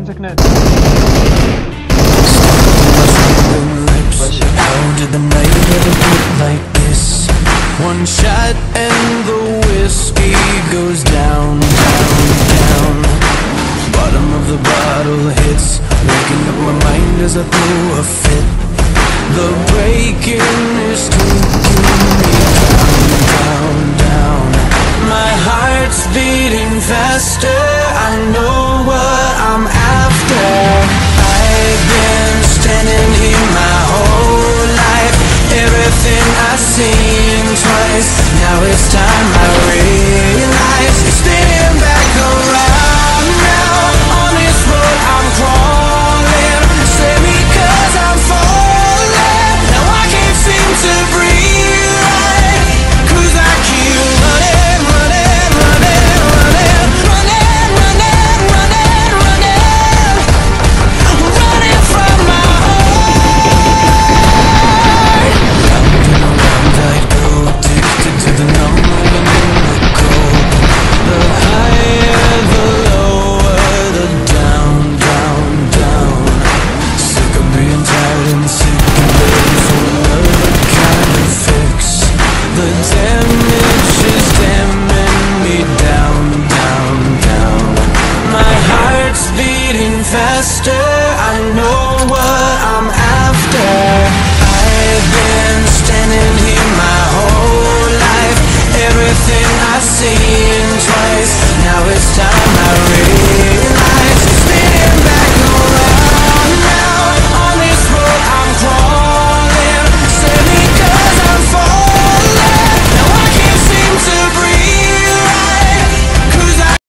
connect. How did the night ever get like this? One shot and the whiskey goes down, down, down. Bottom of the bottle hits, waking up my mind as I throw a fit. The breaking is taking me down, down, down. My heart's beating faster, I know what I'm after. I've been standing here my whole life, everything I've seen twice. Now it's time I realize